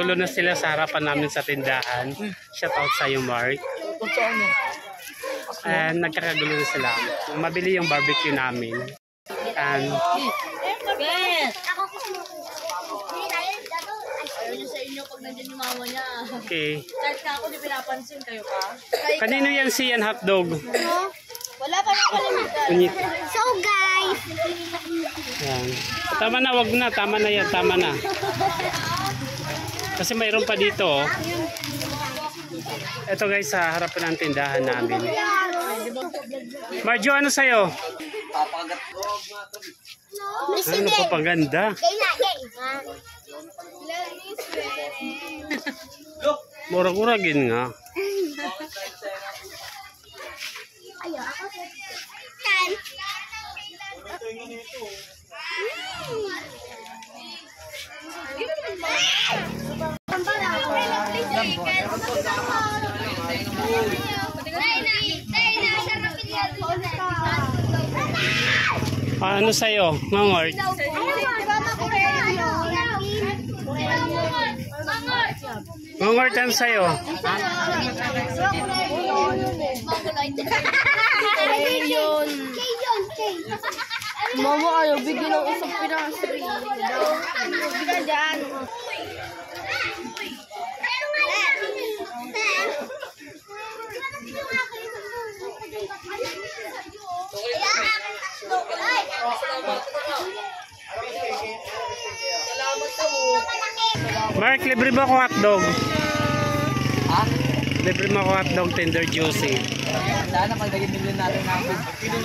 nagkakagulo na sila sa harapan namin sa tindahan. Shout out sa iyo, Mark. And nagkakagulo na sila. Mabili yung barbecue namin. And sa inyo pag nandiyan yung mama niya. okay. Kahit na ako, di pinapansin kayo pa. Kanino yan si Yan hotdog? Wala pa na kalimitan. So guys, Yan. Tama na, wag na. Tama na yan. Tama na. Kasi mayroon pa dito. Oh. Ito guys, sa harapan ng tindahan namin. Marjo, ano sa'yo? Ano pa paganda? Murag-uragin nga. Ano sa'yo, Mangort? Mangort, ano sa'yo? Mama, ayaw, bigyan ng isang piraso. Bigyan dyan. Mark, libre ba ako hotdog? Ha? Libre mo ako hotdog, tender juicy. Sana pagdagin natin namin.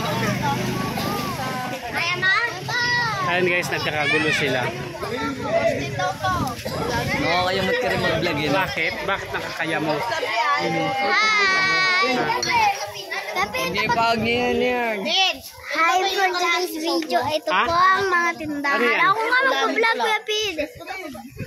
Ayan guys, nagkakagulo sila. Oo, kaya mat ka rin mag-vlog yun. Bakit? Bakit nakakaya mo? Hindi pag niyan yan. hi for today's video. Ito Ha? po ang mga tindahan. Ano yan? Ako nga mag-vlog, Kuya Pid.